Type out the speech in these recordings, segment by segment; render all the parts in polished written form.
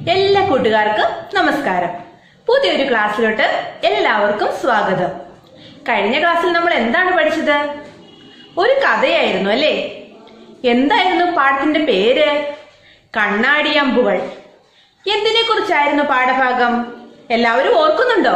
എല്ലാ കൂട്ടുകാർക്കും നമസ്കാരം. പുതിയൊരു ക്ലാസ്സിലോട്ട് എല്ലാവർക്കും സ്വാഗതം. കഴിഞ്ഞ ക്ലാസ്സിൽ നമ്മൾ എന്താണ് പഠിച്ചത്? ഒരു കഥയായിരുന്നു അല്ലേ? എന്തായിരുന്നു പാഠത്തിന്റെ പേര്? കണ്ണാടിയമ്പുകൾ. എന്തിനെ കുറിച്ചായിരുന്നു പാഠഭാഗം? എല്ലാവരും ഓർക്കുന്നുണ്ടോ?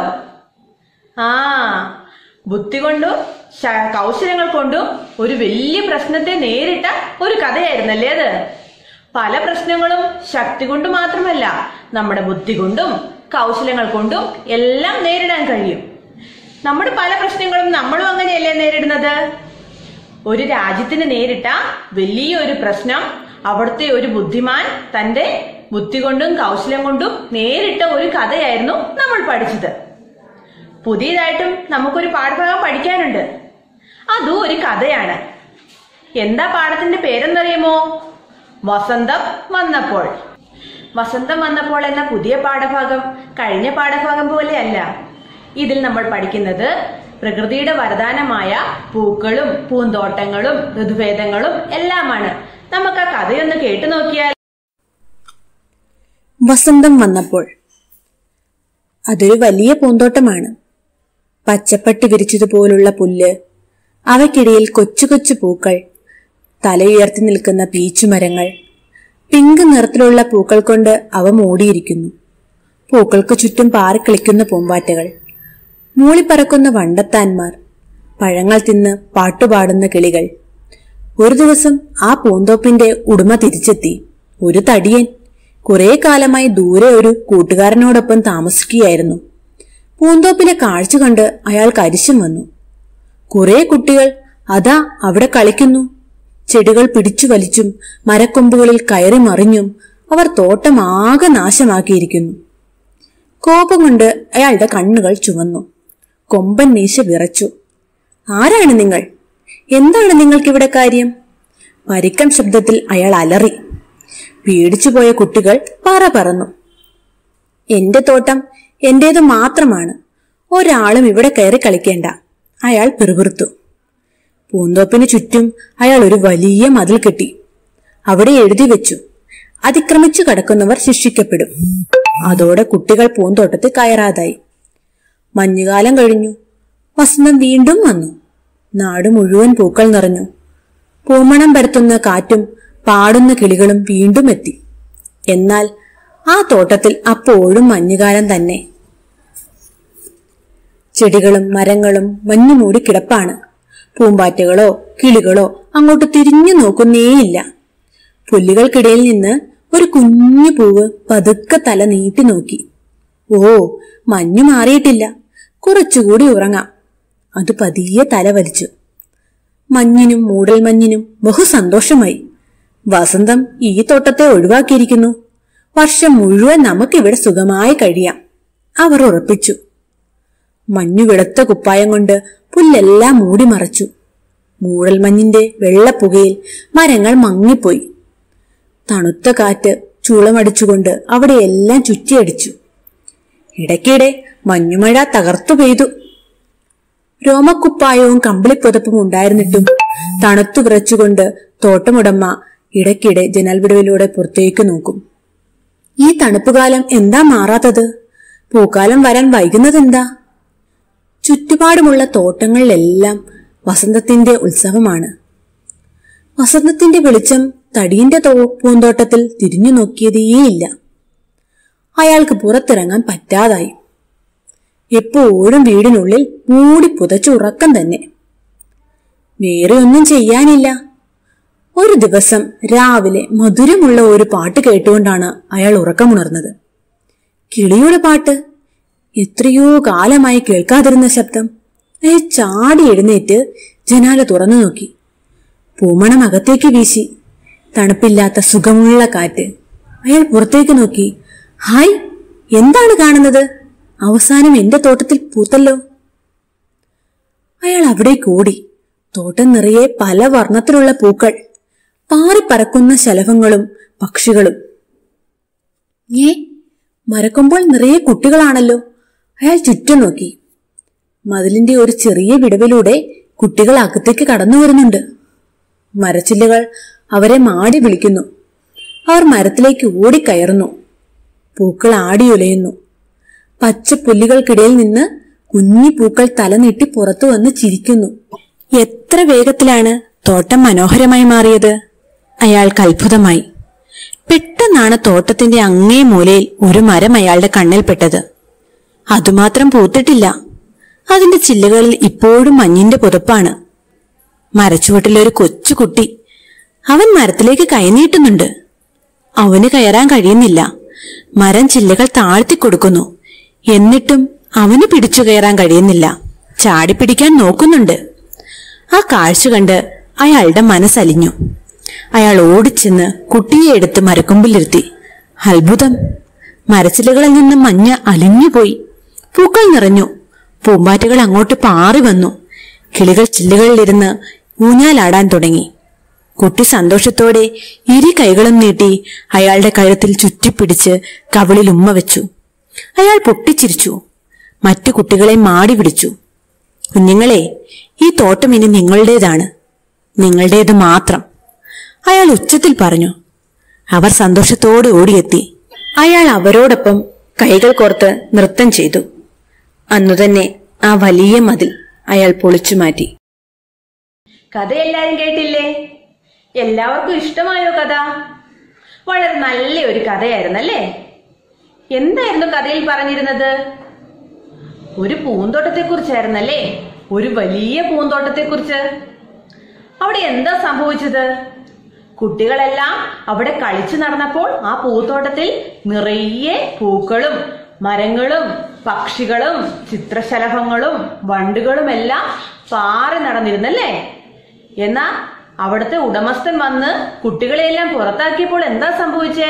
ബുദ്ധി കൊണ്ടും കൗശലങ്ങൾ കൊണ്ടും ഒരു വലിയ പ്രശ്നത്തെ നേരിട്ട ഒരു കഥയായിരുന്നല്ലേ അത്? പല പ്രശ്നങ്ങളും ശക്തി കൊണ്ട് മാത്രമല്ല, നമ്മുടെ ബുദ്ധി കൊണ്ടും കൗശലങ്ങൾ കൊണ്ടും എല്ലാം നേരിടാൻ കഴിയും. നമ്മുടെ പല പ്രശ്നങ്ങളും നമ്മളും അങ്ങനെയല്ലേ നേരിടുന്നത്? ഒരു രാജ്യത്തിന് നേരിട്ട വലിയൊരു പ്രശ്നം അവിടുത്തെ ഒരു ബുദ്ധിമാൻ തന്റെ ബുദ്ധി കൊണ്ടും കൗശലം കൊണ്ടും നേരിട്ട ഒരു കഥയായിരുന്നു നമ്മൾ പഠിച്ചത്. പുതിയതായിട്ടും നമുക്കൊരു പാഠഭാഗം പഠിക്കാനുണ്ട്. അതും ഒരു കഥയാണ്. എന്താ പാഠത്തിന്റെ പേരെന്നറിയുമോ? വസന്തം വന്നപ്പോൾ. വസന്തം വന്നപ്പോൾ എന്ന പുതിയ പാഠഭാഗം കഴിഞ്ഞ പാഠഭാഗം പോലെയല്ല. ഇതിൽ നമ്മൾ പഠിക്കുന്നത് പ്രകൃതിയുടെ വരദാനമായ പൂക്കളും പൂന്തോട്ടങ്ങളും ഋതുഭേദങ്ങളും എല്ലാമാണ്. നമുക്ക് ആ കഥയൊന്ന് കേട്ടു നോക്കിയാൽ. വസന്തം വന്നപ്പോൾ. അതൊരു വലിയ പൂന്തോട്ടമാണ്. പച്ചപ്പട്ടി വിരിച്ചതുപോലുള്ള പുല്ല്, അവയ്ക്കിടയിൽ കൊച്ചു കൊച്ചു പൂക്കൾ, തലയുയർത്തി നിൽക്കുന്ന പീച്ചുമരങ്ങൾ, പിങ്ക് നിറത്തിലുള്ള പൂക്കൾ കൊണ്ട് അവ മൂടിയിരിക്കുന്നു. പൂക്കൾക്ക് ചുറ്റും പാറിക്കളിക്കുന്ന പൂമ്പാറ്റകൾ, മൂളിപ്പറക്കുന്ന വണ്ടത്താന്മാർ, പഴങ്ങൾ തിന്ന് പാട്ടുപാടുന്ന കിളികൾ. ഒരു ദിവസം ആ പൂന്തോപ്പിന്റെ ഉടമ തിരിച്ചെത്തി. ഒരു തടിയൻ കുറെ കാലമായി ദൂരെ ഒരു കൂട്ടുകാരനോടൊപ്പം താമസിക്കുകയായിരുന്നു. പൂന്തോപ്പിലെ കാഴ്ച കണ്ട് അയാൾക്ക് അരിശം വന്നു. കുറെ കുട്ടികൾ അതാ അവിടെ കളിക്കുന്നു. ചെടികൾ പിടിച്ചു വലിച്ചും മരക്കൊമ്പുകളിൽ കയറി മറിഞ്ഞും അവർ തോട്ടം ആകെ നാശമാക്കിയിരിക്കുന്നു. കോപം കൊണ്ട് അയാളുടെ കണ്ണുകൾ ചുവന്നു. കൊമ്പൻ മീശ വിറച്ചു. ആരാണ് നിങ്ങൾ? എന്താണ് നിങ്ങൾക്കിവിടെ കാര്യം? പരുക്കൻ ശബ്ദത്തിൽ അയാൾ അലറി. പേടിച്ചുപോയ കുട്ടികൾ പറ പറന്നു. എന്റെ തോട്ടം എന്റേത് മാത്രമാണ്. ഒരാളും ഇവിടെ കയറി കളിക്കേണ്ട, അയാൾ പിറുപിറുത്തു. പൂന്തോപ്പിന് ചുറ്റും അയാൾ ഒരു വലിയ മതിൽ കെട്ടി. അവിടെ എഴുതി വെച്ചു, അതിക്രമിച്ചു കടക്കുന്നവർ ശിക്ഷിക്കപ്പെടും. അതോടെ കുട്ടികൾ പൂന്തോട്ടത്തിൽ കയറാതായി. മഞ്ഞുകാലം കഴിഞ്ഞു. വസന്തം വീണ്ടും വന്നു. നാട് മുഴുവൻ പൂക്കൾ നിറഞ്ഞു. പൂമണം പരത്തുന്ന കാറ്റും പാടുന്ന കിളികളും വീണ്ടും എത്തി. എന്നാൽ ആ തോട്ടത്തിൽ അപ്പോഴും മഞ്ഞുകാലം തന്നെ. ചെടികളും മരങ്ങളും മഞ്ഞുമൂടി കിടപ്പാണ്. പൂമ്പാറ്റകളോ കിളികളോ അങ്ങോട്ട് തിരിഞ്ഞു നോക്കുന്നേയില്ല. പുല്ലുകൾക്കിടയിൽ നിന്ന് ഒരു കുഞ്ഞു പൂവ് പതുക്കെ തല നീട്ടി നോക്കി. ഓ, മഞ്ഞു മാറിയിട്ടില്ല, കുറച്ചുകൂടി ഉറങ്ങാം. അത് പതിയെ തല വലിച്ചു. മഞ്ഞിനും മൂടൽമഞ്ഞിനും ബഹുസന്തോഷമായി. വസന്തം ഈ തോട്ടത്തെ ഒഴിവാക്കിയിരിക്കുന്നു. വർഷം മുഴുവൻ നമുക്കിവിടെ സുഖമായി കഴിയാം, അവർ ഉറപ്പിച്ചു. മഞ്ഞു വെളുത്ത കുപ്പായം കൊണ്ട് പുല്ലെല്ലാം മൂടി മറച്ചു. മൂടൽമഞ്ഞിന്റെ വെള്ളപ്പുകയിൽ മരങ്ങൾ മങ്ങിപ്പോയി. തണുത്ത കാറ്റ് ചൂളമടിച്ചുകൊണ്ട് അവിടെയെല്ലാം ചുറ്റിയടിച്ചു. ഇടയ്ക്കിടെ മഞ്ഞുമഴ തകർത്തു പെയ്തു. രോമക്കുപ്പായവും കമ്പിളിപ്പുതപ്പും ഉണ്ടായിരുന്നിട്ടും തണുത്തു വിറച്ചുകൊണ്ട് തോട്ടമുടമ ഇടയ്ക്കിടെ ജനൽവിടവിലൂടെ പുറത്തേക്ക് നോക്കും. ഈ തണുപ്പുകാലം എന്താ മാറാത്തത്? പൂക്കാലം വരാൻ വൈകുന്നതെന്താ? ചുറ്റുപാടുമുള്ള തോട്ടങ്ങളിലെല്ലാം വസന്തത്തിന്റെ ഉത്സവമാണ്. വസന്തത്തിന്റെ വെളിച്ചം തടിയന്റെ പൂന്തോട്ടത്തിൽ തിരിഞ്ഞു നോക്കിയതേയില്ല. അയാൾക്ക് പുറത്തിറങ്ങാൻ പറ്റാതായി. എപ്പോഴും വീടിനുള്ളിൽ മൂടി പുതച്ചു ഉറക്കം തന്നെ. വേറെ ഒന്നും ചെയ്യാനില്ല. ഒരു ദിവസം രാവിലെ മധുരമുള്ള ഒരു പാട്ട് കേട്ടുകൊണ്ടാണ് അയാൾ ഉറക്കമുണർന്നത്. കിളിയുടെ പാട്ട്. എത്രയോ കാലമായി കേൾക്കാതിരുന്ന ശബ്ദം. അയാൾ ചാടി എഴുന്നേറ്റ് ജനാല തുറന്നു നോക്കി. പൂമണം അകത്തേക്ക് വീശി. തണുപ്പില്ലാത്ത സുഖമുള്ള കാറ്റ്. അയാൾ പുറത്തേക്ക് നോക്കി. ഹായ്, എന്താണ് കാണുന്നത്? അവസാനം എന്റെ തോട്ടത്തിൽ പൂത്തല്ലോ. അയാൾ അവിടേക്ക് ഓടി. തോട്ടം നിറയെ പല വർണ്ണത്തിലുള്ള പൂക്കൾ, പാറിപ്പറക്കുന്ന ശലഭങ്ങളും പക്ഷികളും. മരക്കൊമ്പോൾ നിറയെ കുട്ടികളാണല്ലോ. അയാൾ ചുറ്റും നോക്കി. മതിലിന്റെ ഒരു ചെറിയ വിടവിലൂടെ കുട്ടികൾ അകത്തേക്ക് കടന്നു വരുന്നുണ്ട്. മരച്ചില്ലകൾ അവരെ മാടി വിളിക്കുന്നു. അവർ മരത്തിലേക്ക് ഓടിക്കയറുന്നു. പൂക്കൾ ആടിയുലയുന്നു. പച്ചപ്പുല്ലുകൾക്കിടയിൽ നിന്ന് കുഞ്ഞി പൂക്കൾ തലനീട്ടി പുറത്തു വന്ന് ചിരിക്കുന്നു. എത്ര വേഗത്തിലാണ് തോട്ടം മനോഹരമായി മാറിയത്! അയാൾക്ക് അത്ഭുതമായി. പെട്ടെന്നാണ് തോട്ടത്തിന്റെ അങ്ങേ മൂലയിൽ ഒരു മരം അയാളുടെ കണ്ണിൽപ്പെട്ടത്. അതുമാത്രം പൂത്തിട്ടില്ല. അതിന്റെ ചില്ലകളിൽ ഇപ്പോഴും മഞ്ഞിന്റെ പുതപ്പാണ്. മരച്ചുവട്ടിലൊരു കൊച്ചുകുട്ടി. അവൻ മരത്തിലേക്ക് കൈനീട്ടുന്നുണ്ട്. അവന് കയറാൻ കഴിയുന്നില്ല. മരം ചില്ലകൾ താഴ്ത്തിക്കൊടുക്കുന്നു. എന്നിട്ടും അവന് പിടിച്ചു കയറാൻ കഴിയുന്നില്ല. ചാടിപ്പിടിക്കാൻ നോക്കുന്നുണ്ട്. ആ കാഴ്ച കണ്ട് അയാളുടെ മനസ്സലിഞ്ഞു. അയാൾ ഓടിച്ചെന്ന് കുട്ടിയെ എടുത്ത് മരക്കൊമ്പിലിരുത്തി. അത്ഭുതം! മരച്ചില്ലകളിൽ നിന്ന് മഞ്ഞ് അലിഞ്ഞുപോയി. പൂക്കൾ നിറഞ്ഞു. പൂമ്പാറ്റകൾ അങ്ങോട്ട് പാറി വന്നു. കിളികൾ ചില്ലകളിലിരുന്ന് ഊഞ്ഞാലാടാൻ തുടങ്ങി. കുട്ടി സന്തോഷത്തോടെ ഇരു കൈകളും നീട്ടി അയാളുടെ കഴുത്തിൽ ചുറ്റിപ്പിടിച്ച് കവിളിൽ ഉമ്മ വെച്ചു. അയാൾ പൊട്ടിച്ചിരിച്ചു. മറ്റു കുട്ടികളെ മാടി പിടിച്ചു. കുഞ്ഞുങ്ങളെ, ഈ തോട്ടം ഇനി നിങ്ങളുടേതാണ്, നിങ്ങളുടേത് മാത്രം, അയാൾ ഉച്ചത്തിൽ പറഞ്ഞു. അവർ സന്തോഷത്തോടെ ഓടിയെത്തി. അയാൾ അവരോടൊപ്പം കൈകൾ കോർത്ത് നൃത്തം ചെയ്തു. അന്നുതന്നെ ആ വലിയ മതിൽ അയാൾ പൊളിച്ചു മാറ്റി. കഥ എല്ലാരും കേട്ടില്ലേ? എല്ലാവർക്കും ഇഷ്ടമായോ കഥ? വളരെ നല്ല ഒരു കഥയായിരുന്നല്ലേ? എന്തായിരുന്നു കഥയിൽ പറഞ്ഞിരുന്നത്? ഒരു പൂന്തോട്ടത്തെ കുറിച്ചായിരുന്നല്ലേ? ഒരു വലിയ പൂന്തോട്ടത്തെ കുറിച്ച്. അവിടെ എന്താ സംഭവിച്ചത്? കുട്ടികളെല്ലാം അവിടെ കളിച്ചു നടന്നപ്പോൾ ആ പൂന്തോട്ടത്തിൽ നിറയെ പൂക്കളും മരങ്ങളും പക്ഷികളും ചിത്രശലഭങ്ങളും വണ്ടുകളും എല്ലാം പാറി നടന്നിരുന്നല്ലേ? എന്നാ അവിടുത്തെ ഉടമസ്ഥൻ വന്ന് കുട്ടികളെയെല്ലാം പുറത്താക്കിയപ്പോൾ എന്താ സംഭവിച്ചേ?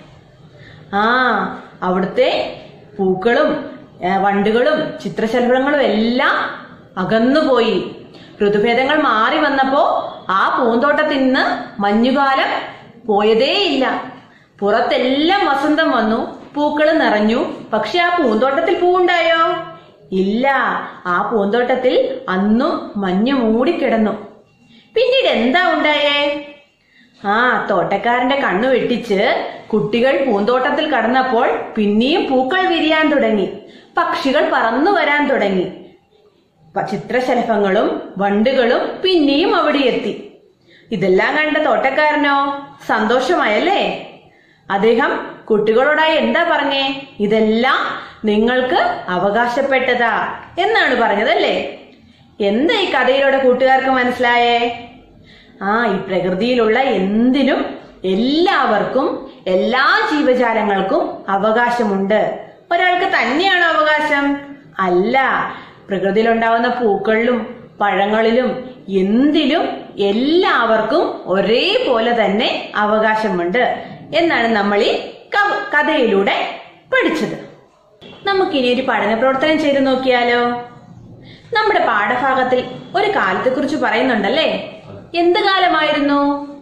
അവിടുത്തെ പൂക്കളും വണ്ടുകളും ചിത്രശലഭങ്ങളും എല്ലാം അകന്നുപോയി. ഋതുഭേദങ്ങൾ മാറി വന്നപ്പോ ആ പൂന്തോട്ടത്തിൽ നിന്ന് മഞ്ഞുകാലം പോയതേയില്ല. പുറത്തെല്ലാം വസന്തം വന്നു, പൂക്കൾ നിറഞ്ഞു. പക്ഷെ ആ പൂന്തോട്ടത്തിൽ പൂവുണ്ടായോ? ഇല്ല. ആ പൂന്തോട്ടത്തിൽ അന്നും മഞ്ഞ് മൂടിക്കിടന്നു. പിന്നീട് എന്താ ഉണ്ടായേ? തോട്ടക്കാരന്റെ കണ്ണു വെട്ടിച്ച് കുട്ടികൾ പൂന്തോട്ടത്തിൽ കടന്നപ്പോൾ പിന്നെയും പൂക്കൾ വിരിയാൻ തുടങ്ങി. പക്ഷികൾ പറന്നു വരാൻ തുടങ്ങി. ചിത്രശലഭങ്ങളും വണ്ടുകളും പിന്നെയും അവിടെ എത്തി. ഇതെല്ലാം കണ്ട തോട്ടക്കാരനോ സന്തോഷമായല്ലേ? അദ്ദേഹം കുട്ടികളോടായി എന്താ പറഞ്ഞേ? ഇതെല്ലാം നിങ്ങൾക്ക് അവകാശപ്പെട്ടതാ എന്നാണ് പറഞ്ഞതല്ലേ? എന്താ ഈ കഥയിലൂടെ കൂട്ടുകാർക്ക് മനസ്സിലായേ? ഈ പ്രകൃതിയിലുള്ള എന്തിനും എല്ലാവർക്കും എല്ലാ ജീവജാലങ്ങൾക്കും അവകാശമുണ്ട്. ഒരാൾക്ക് തന്നെയാണോ അവകാശം? അല്ല. പ്രകൃതിയിലുണ്ടാവുന്ന പൂക്കളിലും പഴങ്ങളിലും എന്തിലും എല്ലാവർക്കും ഒരേപോലെ തന്നെ അവകാശമുണ്ട് എന്നാണ് നമ്മൾ ഈ കഥയിലൂടെ പഠിച്ചത്. നമുക്കിനി ഒരു പഠന പ്രവർത്തനം ചെയ്ത് നോക്കിയാലോ? നമ്മുടെ പാഠഭാഗത്തിൽ ഒരു കാലത്തെക്കുറിച്ച് പറയുന്നുണ്ടല്ലേ? എന്ത് കാലമായിരുന്നു?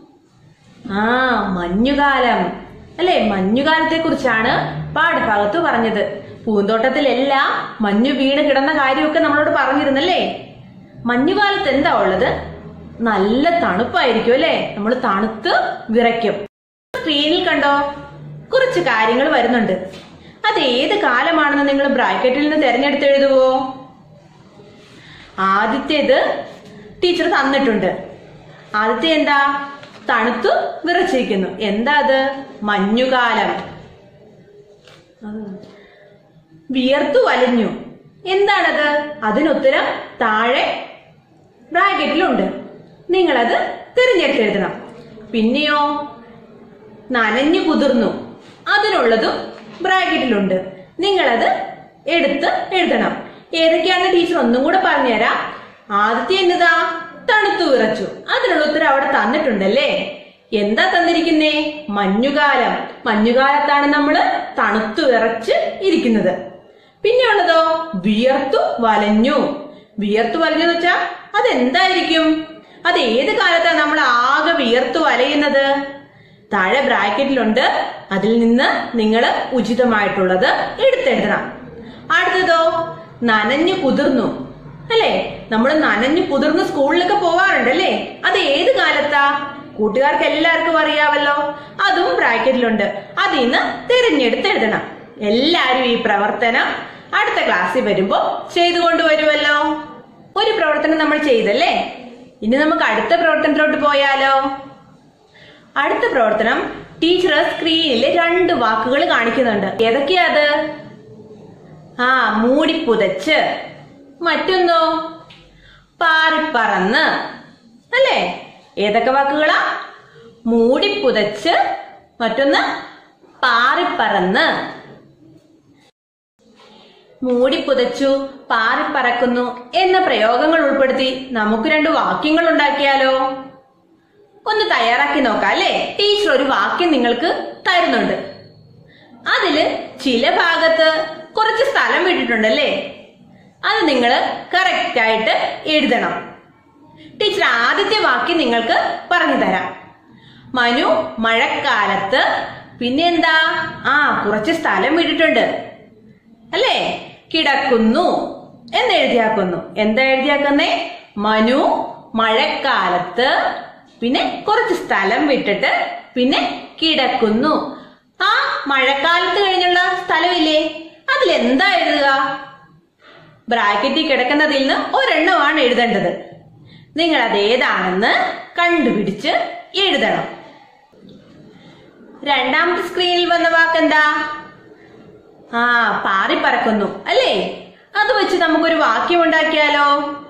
മഞ്ഞുകാലം അല്ലെ? മഞ്ഞുകാലത്തെ കുറിച്ചാണ് പാഠഭാഗത്ത് പറഞ്ഞത്. പൂന്തോട്ടത്തിലെല്ലാം മഞ്ഞു വീണ് കിടന്ന കാര്യമൊക്കെ നമ്മളോട് പറഞ്ഞിരുന്നല്ലേ? മഞ്ഞുകാലത്ത് എന്താ ഉള്ളത്? നല്ല തണുപ്പായിരിക്കും അല്ലെ? നമ്മൾ തണുത്ത് വിറയ്ക്കും. സ്ക്രീനിൽ കണ്ടോ? കുറച്ച് കാര്യങ്ങൾ വരുന്നുണ്ട്. അത് ഏത് കാലമാണെന്ന് നിങ്ങൾ ബ്രാക്കറ്റിൽ നിന്ന് തിരഞ്ഞെടുത്ത് എഴുതുവോ? ആദ്യത്തേത് ടീച്ചർ തന്നിട്ടുണ്ട്. ആദ്യത്തെ എന്താ? തണുത്തു വിറച്ചിരിക്കുന്നു. എന്താ അത്? മഞ്ഞുകാലം. വിയർത്തു വലഞ്ഞു. എന്താണത്? അതിനുത്തരം താഴെ ബ്രാക്കറ്റിലുണ്ട്. നിങ്ങളത് തിരഞ്ഞെടുത്തെഴുതണം. പിന്നെയോ നനഞ്ഞു കുതിർന്നു. അതിനുള്ളതും ബ്രാക്കറ്റിലുണ്ട്. നിങ്ങളത് എടുത്ത് എഴുതണം. ഏതൊക്കെയാണെന്ന് ടീച്ചർ ഒന്നും കൂടെ പറഞ്ഞുതരാം. ആദ്യത്തെ എന്നതാ? തണുത്തു വിറച്ചു. അതിനുള്ള ഉത്തരം അവിടെ തന്നിട്ടുണ്ടല്ലേ? എന്താ തന്നിരിക്കുന്നേ? മഞ്ഞുകാലം. മഞ്ഞുകാലത്താണ് നമ്മള് തണുത്തു വിറച്ച് ഇരിക്കുന്നത്. പിന്നെ ഉള്ളതോ? വിയർത്തു വലഞ്ഞു. വിയർത്തു വലഞ്ഞു എന്ന് വെച്ചാ അതെന്തായിരിക്കും? അത് ഏത് കാലത്താണ് നമ്മൾ ആകെ വിയർത്തു വലയുന്നത്? താഴെ ബ്രാക്കറ്റിലുണ്ട്. അതിൽ നിന്ന് നിങ്ങൾ ഉചിതമായിട്ടുള്ളത് എടുത്തെഴുതണം. അടുത്തതോ? നനഞ്ഞു കുതിർന്നു അല്ലേ? നമ്മൾ നനഞ്ഞു കുതിർന്ന് സ്കൂളിലൊക്കെ പോവാറുണ്ടല്ലേ? അത് ഏത് കാലത്താ? കൂട്ടുകാർക്ക് എല്ലാവർക്കും അറിയാവല്ലോ. അതും ബ്രാക്കറ്റിലുണ്ട്. അതിൽ നിന്ന് തിരഞ്ഞെടുത്ത് എഴുതണം. എല്ലാരും ഈ പ്രവർത്തനം അടുത്ത ക്ലാസ്സിൽ വരുമ്പോ ചെയ്തുകൊണ്ടുവരുമല്ലോ. ഒരു പ്രവർത്തനം നമ്മൾ ചെയ്തല്ലേ. ഇനി നമുക്ക് അടുത്ത പ്രവർത്തനത്തിലോട്ട് പോയാലോ. അടുത്ത പ്രവർത്തനം ടീച്ചർ സ്ക്രീനിൽ 2 വാക്കുകൾ കാണിക്കുന്നുണ്ട്. ഏതൊക്കെയാ അത്? മൂടിപ്പുതച്ച്, മറ്റൊന്നോ പാറിപ്പറന്ന് അല്ലേ? ഏതൊക്കെ വാക്കുകളാ? മൂടിപ്പുതച്ച്, മറ്റൊന്ന് പാറിപ്പറന്ന്. മൂടിപ്പുതച്ചു, പാറിപ്പറക്കുന്നു എന്ന പ്രയോഗങ്ങൾ ഉൾപ്പെടുത്തി നമുക്ക് 2 വാക്യങ്ങൾ ഉണ്ടാക്കിയാലോ. ഒന്ന് തയ്യാറാക്കി നോക്കാം അല്ലേ. ടീച്ചർ ഒരു വാക്യം നിങ്ങൾക്ക് തരുന്നുണ്ട്. അതില് ചില ഭാഗത്ത് കുറച്ച് സ്ഥലം വിട്ടിട്ടുണ്ടല്ലേ. അത് നിങ്ങൾ കറക്റ്റ് ആയിട്ട് എഴുതണം. ടീച്ചർ ആദ്യത്തെ വാക്യം നിങ്ങൾക്ക് പറഞ്ഞു തരാം. മനു മഴക്കാലത്ത് പിന്നെന്താ? കുറച്ച് സ്ഥലം വിട്ടിട്ടുണ്ട് അല്ലേ. കിടക്കുന്നു എന്ന് എഴുതിയാക്കുന്നു. എന്താ എഴുതിയാക്കുന്നേ? മനു മഴക്കാലത്ത്, പിന്നെ കുറച്ച് സ്ഥലം വിട്ടിട്ട്, പിന്നെ കിടക്കുന്നു. മഴക്കാലത്ത് കഴിഞ്ഞുള്ള സ്ഥലമില്ലേ, അതിലെന്താ എഴുതുക? ബ്രാക്കറ്റിൽ കിടക്കുന്നതിൽ നിന്ന് ഒരെണ്ണമാണ് എഴുതേണ്ടത്. നിങ്ങൾ അതേതാണെന്ന് കണ്ടുപിടിച്ച് എഴുതണം. രണ്ടാമത്തെ സ്ക്രീനിൽ വന്ന വാക്കെന്താ? പാറിപ്പറക്കുന്നു അല്ലേ. അത് വെച്ച് നമുക്കൊരു വാക്യം ഉണ്ടാക്കിയാലോ.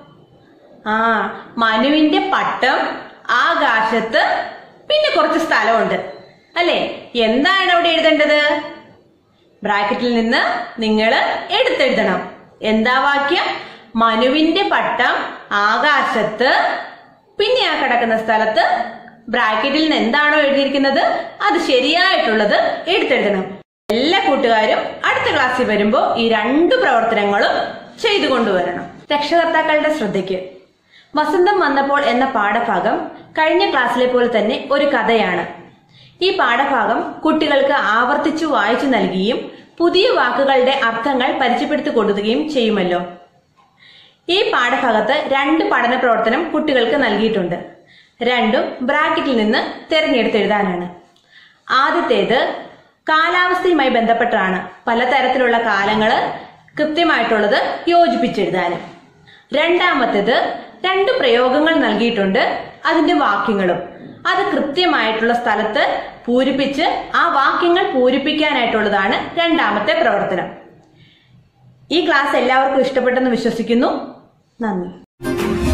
മനുവിന്റെ പട്ടം ആകാശത്ത്, പിന്നെ കുറച്ച് സ്ഥലമുണ്ട് അല്ലേ. എന്താണ് അവിടെ എഴുതേണ്ടത്? ബ്രാക്കറ്റിൽ നിന്ന് നിങ്ങൾ എടുത്തെഴുതണം. എന്താ വാക്യം? മനുവിന്റെ പട്ടം ആകാശത്ത്, പിന്നെ കിടക്കുന്ന സ്ഥലത്ത്. ബ്രാക്കറ്റിൽ നിന്ന് എന്താണോ എഴുതിയിരിക്കുന്നത് അത് ശരിയായിട്ടുള്ളത് എടുത്തെഴുതണം. എല്ലാ കൂട്ടുകാരും അടുത്ത ക്ലാസ്സിൽ വരുമ്പോ ഈ 2 പ്രവർത്തനങ്ങളും ചെയ്തു കൊണ്ടുവരണം. രക്ഷകർത്താക്കളുടെ ശ്രദ്ധയ്ക്ക്. വസന്തം വന്നപ്പോൾ എന്ന പാഠഭാഗം കഴിഞ്ഞ ക്ലാസ്സിലെ പോലെ തന്നെ ഒരു കഥയാണ്. ഈ പാഠഭാഗം കുട്ടികൾക്ക് ആവർത്തിച്ചു വായിച്ചു നൽകുകയും പുതിയ വാക്കുകളുടെ അർത്ഥങ്ങൾ പരിചയപ്പെടുത്തി കൊടുക്കുകയും ചെയ്യുമല്ലോ. ഈ പാഠഭാഗത്ത് 2 പഠന പ്രവർത്തനം കുട്ടികൾക്ക് നൽകിയിട്ടുണ്ട്. 2ഉം ബ്രാക്കറ്റിൽ നിന്ന് തിരഞ്ഞെടുത്ത് എഴുതാനാണ്. ആദ്യത്തേത് കാലാവസ്ഥയുമായി ബന്ധപ്പെട്ടാണ്. പലതരത്തിലുള്ള കാലങ്ങൾ കൃത്യമായിട്ടുള്ളത് യോജിപ്പിച്ചെഴുതാനും. രണ്ടാമത്തേത് 2 പ്രയോഗങ്ങൾ നൽകിയിട്ടുണ്ട്. അതിന്റെ വാക്യങ്ങളും അത് കൃത്യമായിട്ടുള്ള സ്ഥലത്ത് പൂരിപ്പിച്ച് ആ വാക്യങ്ങൾ പൂരിപ്പിക്കാനായിട്ടുള്ളതാണ് രണ്ടാമത്തെ പ്രവർത്തനം. ഈ ക്ലാസ് എല്ലാവർക്കും ഇഷ്ടപ്പെട്ടെന്ന് വിശ്വസിക്കുന്നു. നന്ദി.